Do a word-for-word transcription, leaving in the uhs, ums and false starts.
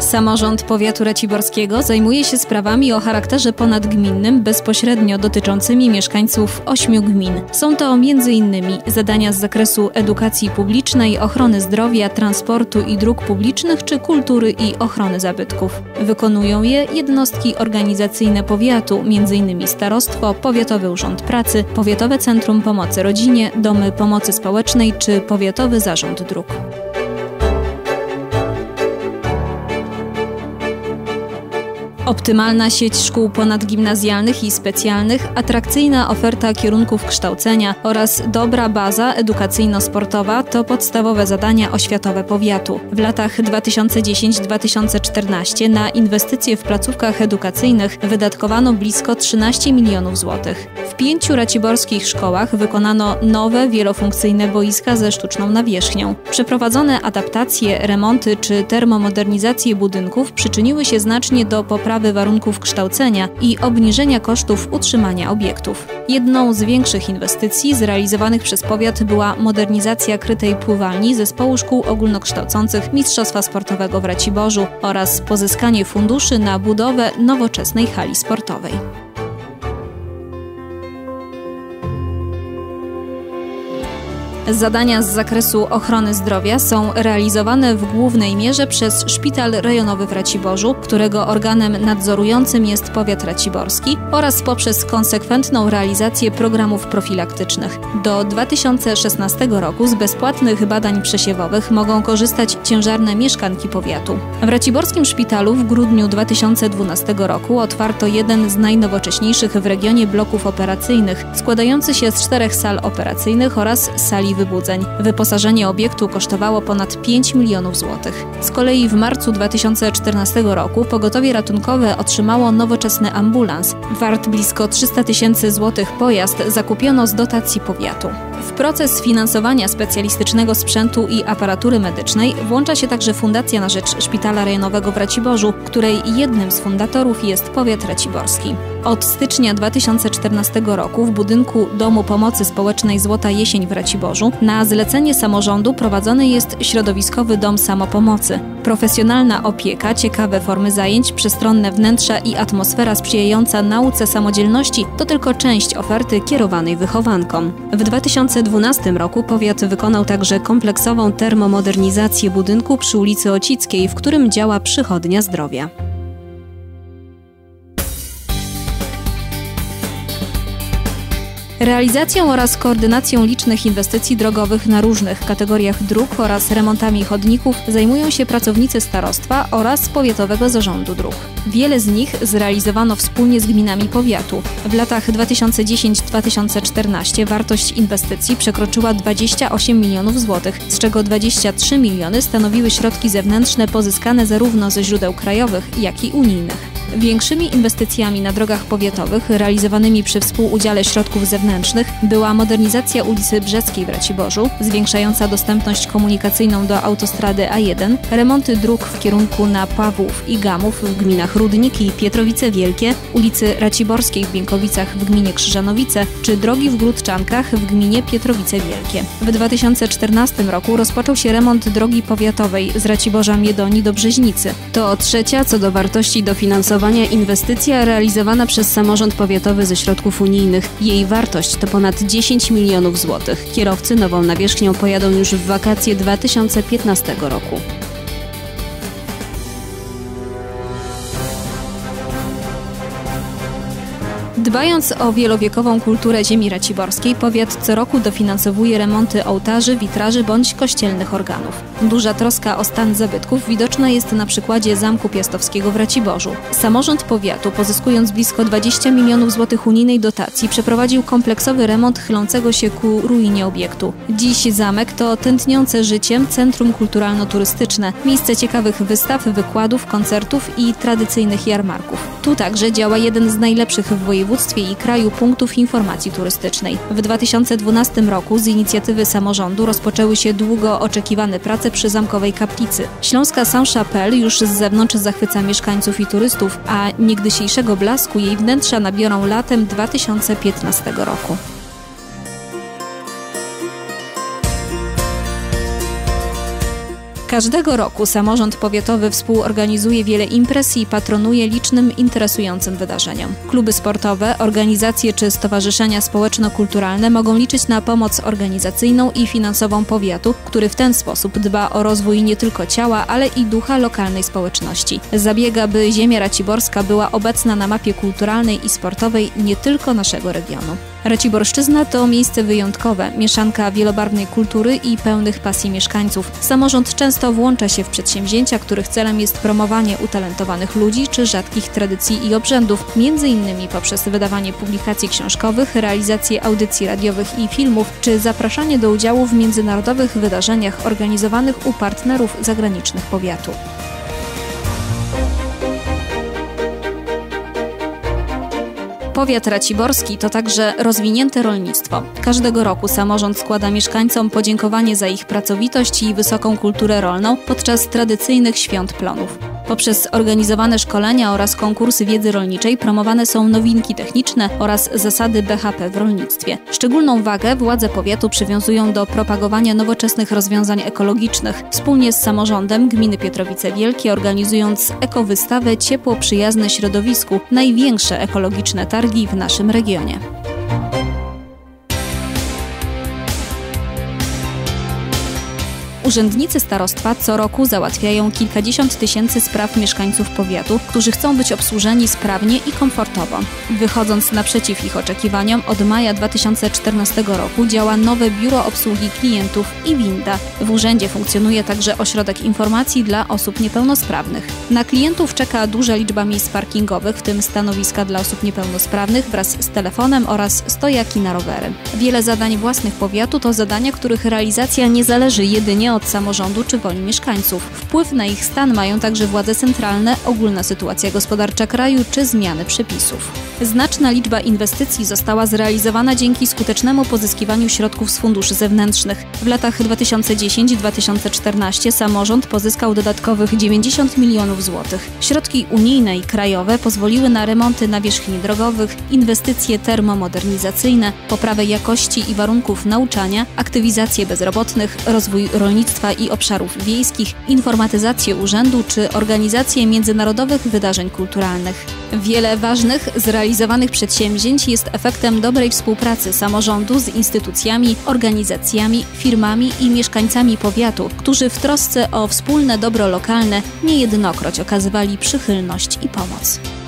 Samorząd Powiatu Raciborskiego zajmuje się sprawami o charakterze ponadgminnym, bezpośrednio dotyczącymi mieszkańców ośmiu gmin. Są to między innymi zadania z zakresu edukacji publicznej, ochrony zdrowia, transportu i dróg publicznych czy kultury i ochrony zabytków. Wykonują je jednostki organizacyjne powiatu, między innymi starostwo, Powiatowy Urząd Pracy, Powiatowe Centrum Pomocy Rodzinie, Domy Pomocy Społecznej czy Powiatowy Zarząd Dróg. Optymalna sieć szkół ponadgimnazjalnych i specjalnych, atrakcyjna oferta kierunków kształcenia oraz dobra baza edukacyjno-sportowa to podstawowe zadania oświatowe powiatu. W latach dwa tysiące dziesiątym do dwa tysiące czternastego na inwestycje w placówkach edukacyjnych wydatkowano blisko trzynaście milionów złotych. W pięciu raciborskich szkołach wykonano nowe, wielofunkcyjne boiska ze sztuczną nawierzchnią. Przeprowadzone adaptacje, remonty czy termomodernizacje budynków przyczyniły się znacznie do poprawy warunków kształcenia i obniżenia kosztów utrzymania obiektów. Jedną z większych inwestycji zrealizowanych przez powiat była modernizacja krytej pływalni Zespołu Szkół Ogólnokształcących Mistrzostwa Sportowego w Raciborzu oraz pozyskanie funduszy na budowę nowoczesnej hali sportowej. Zadania z zakresu ochrony zdrowia są realizowane w głównej mierze przez Szpital Rejonowy w Raciborzu, którego organem nadzorującym jest Powiat Raciborski, oraz poprzez konsekwentną realizację programów profilaktycznych. Do dwa tysiące szesnastego roku z bezpłatnych badań przesiewowych mogą korzystać ciężarne mieszkanki powiatu. W Raciborskim Szpitalu w grudniu dwa tysiące dwunastego roku otwarto jeden z najnowocześniejszych w regionie bloków operacyjnych, składający się z czterech sal operacyjnych oraz sali wybudzeń. Wyposażenie obiektu kosztowało ponad pięć milionów złotych. Z kolei w marcu dwa tysiące czternastego roku pogotowie ratunkowe otrzymało nowoczesny ambulans. Wart blisko trzysta tysięcy złotych pojazd zakupiono z dotacji powiatu. W proces finansowania specjalistycznego sprzętu i aparatury medycznej włącza się także Fundacja na rzecz Szpitala Rejonowego w Raciborzu, której jednym z fundatorów jest Powiat Raciborski. Od stycznia dwa tysiące czternastego roku w budynku Domu Pomocy Społecznej Złota Jesień w Raciborzu na zlecenie samorządu prowadzony jest środowiskowy dom samopomocy. Profesjonalna opieka, ciekawe formy zajęć, przestronne wnętrza i atmosfera sprzyjająca nauce samodzielności to tylko część oferty kierowanej wychowankom. W dwa tysiące dwunastym roku powiat wykonał także kompleksową termomodernizację budynku przy ulicy Ocickiej, w którym działa przychodnia zdrowia. Realizacją oraz koordynacją licznych inwestycji drogowych na różnych kategoriach dróg oraz remontami chodników zajmują się pracownicy starostwa oraz Powiatowego Zarządu Dróg. Wiele z nich zrealizowano wspólnie z gminami powiatu. W latach dwa tysiące dziesiątym do dwa tysiące czternastego wartość inwestycji przekroczyła dwadzieścia osiem milionów złotych, z czego dwadzieścia trzy miliony stanowiły środki zewnętrzne pozyskane zarówno ze źródeł krajowych, jak i unijnych. Większymi inwestycjami na drogach powiatowych realizowanymi przy współudziale środków zewnętrznych była modernizacja ulicy Brzeskiej w Raciborzu, zwiększająca dostępność komunikacyjną do autostrady A jeden, remonty dróg w kierunku na Pawłów i Gamów w gminach Rudniki i Pietrowice Wielkie, ulicy Raciborskiej w Bienkowicach w gminie Krzyżanowice, czy drogi w Gródczankach w gminie Pietrowice Wielkie. W dwa tysiące czternastym roku rozpoczął się remont drogi powiatowej z Raciborza Miedoni do Brzeźnicy. To trzecia co do wartości dofinansowania inwestycja realizowana przez samorząd powiatowy ze środków unijnych. Jej wartość to ponad dziesięć milionów złotych. Kierowcy nową nawierzchnią pojadą już w wakacje dwa tysiące piętnastego roku. Dbając o wielowiekową kulturę ziemi raciborskiej, powiat co roku dofinansowuje remonty ołtarzy, witraży bądź kościelnych organów. Duża troska o stan zabytków widoczna jest na przykładzie Zamku Piastowskiego w Raciborzu. Samorząd powiatu, pozyskując blisko dwadzieścia milionów złotych unijnej dotacji, przeprowadził kompleksowy remont chylącego się ku ruinie obiektu. Dziś zamek to tętniące życiem centrum kulturalno-turystyczne, miejsce ciekawych wystaw, wykładów, koncertów i tradycyjnych jarmarków. Tu także działa jeden z najlepszych w województwie i kraju punktów informacji turystycznej. W dwa tysiące dwunastym roku z inicjatywy samorządu rozpoczęły się długo oczekiwane prace przy zamkowej kaplicy. Śląska Saint-Chapelle już z zewnątrz zachwyca mieszkańców i turystów, a niegdysiejszego blasku jej wnętrza nabiorą latem dwa tysiące piętnastego roku. Każdego roku samorząd powiatowy współorganizuje wiele imprez i patronuje licznym interesującym wydarzeniom. Kluby sportowe, organizacje czy stowarzyszenia społeczno-kulturalne mogą liczyć na pomoc organizacyjną i finansową powiatu, który w ten sposób dba o rozwój nie tylko ciała, ale i ducha lokalnej społeczności. Zabiega, by ziemia raciborska była obecna na mapie kulturalnej i sportowej nie tylko naszego regionu. Raciborszczyzna to miejsce wyjątkowe, mieszanka wielobarwnej kultury i pełnych pasji mieszkańców. Samorząd często włącza się w przedsięwzięcia, których celem jest promowanie utalentowanych ludzi czy rzadkich tradycji i obrzędów, między innymi poprzez wydawanie publikacji książkowych, realizację audycji radiowych i filmów, czy zapraszanie do udziału w międzynarodowych wydarzeniach organizowanych u partnerów zagranicznych powiatu. Powiat raciborski to także rozwinięte rolnictwo. Każdego roku samorząd składa mieszkańcom podziękowanie za ich pracowitość i wysoką kulturę rolną podczas tradycyjnych świąt plonów. Poprzez organizowane szkolenia oraz konkursy wiedzy rolniczej promowane są nowinki techniczne oraz zasady B H P w rolnictwie. Szczególną wagę władze powiatu przywiązują do propagowania nowoczesnych rozwiązań ekologicznych. Wspólnie z samorządem gminy Pietrowice Wielkie organizując ekowystawę Ciepło przyjazne środowisku, największe ekologiczne targi w naszym regionie. Urzędnicy starostwa co roku załatwiają kilkadziesiąt tysięcy spraw mieszkańców powiatu, którzy chcą być obsłużeni sprawnie i komfortowo. Wychodząc naprzeciw ich oczekiwaniom, od maja dwa tysiące czternastego roku działa nowe Biuro Obsługi Klientów i Winda. W urzędzie funkcjonuje także ośrodek informacji dla osób niepełnosprawnych. Na klientów czeka duża liczba miejsc parkingowych, w tym stanowiska dla osób niepełnosprawnych wraz z telefonem oraz stojaki na rowery. Wiele zadań własnych powiatu to zadania, których realizacja nie zależy jedynie od samorządu czy woli mieszkańców. Wpływ na ich stan mają także władze centralne, ogólna sytuacja gospodarcza kraju czy zmiany przepisów. Znaczna liczba inwestycji została zrealizowana dzięki skutecznemu pozyskiwaniu środków z funduszy zewnętrznych. W latach dwa tysiące dziesiątym do dwa tysiące czternastego samorząd pozyskał dodatkowych dziewięćdziesiąt milionów złotych. Środki unijne i krajowe pozwoliły na remonty nawierzchni drogowych, inwestycje termomodernizacyjne, poprawę jakości i warunków nauczania, aktywizację bezrobotnych, rozwój rolnictwa i obszarów wiejskich, informatyzację urzędu czy organizację międzynarodowych wydarzeń kulturalnych. Wiele ważnych, zrealizowanych przedsięwzięć jest efektem dobrej współpracy samorządu z instytucjami, organizacjami, firmami i mieszkańcami powiatu, którzy w trosce o wspólne dobro lokalne niejednokroć okazywali przychylność i pomoc.